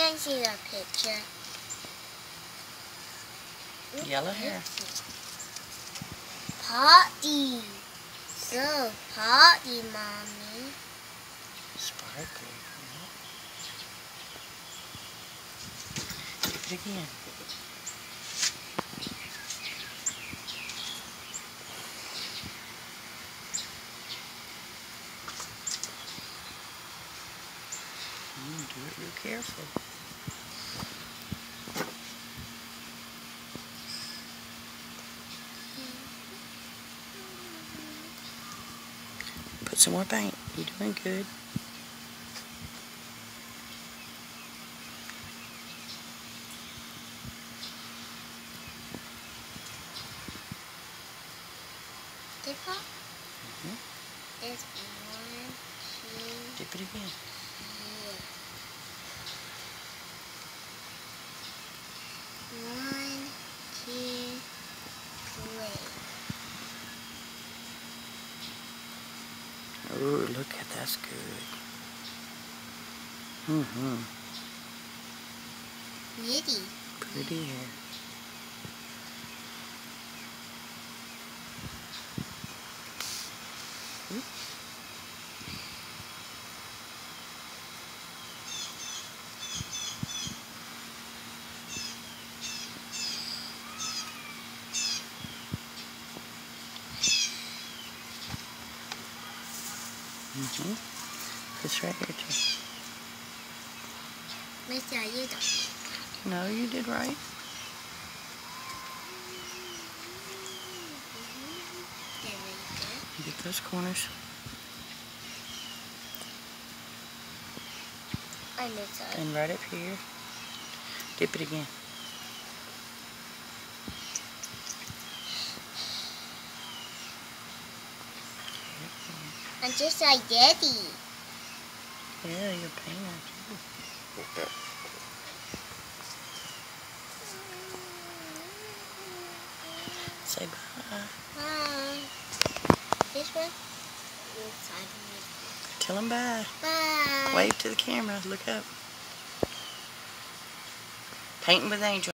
can't see the picture. Yellow hair. Potty. So potty, Mommy. Sparkly. Dip it again. Do it real careful. Put some more paint. You're doing good. Dip it? There's 1, 2. Dip it again. Here. 1, 2, 3. Oh, look at that's good. Pretty. Pretty hair. It's right here too. Mister, you don't. No, you did right. Get those corners. I missed it. And right up here. Dip it again. I'm just like Daddy. Yeah, you're painting too. Say bye. Bye. This one? Tell them bye. Bye. Wave to the camera. Look up. Painting with Angel.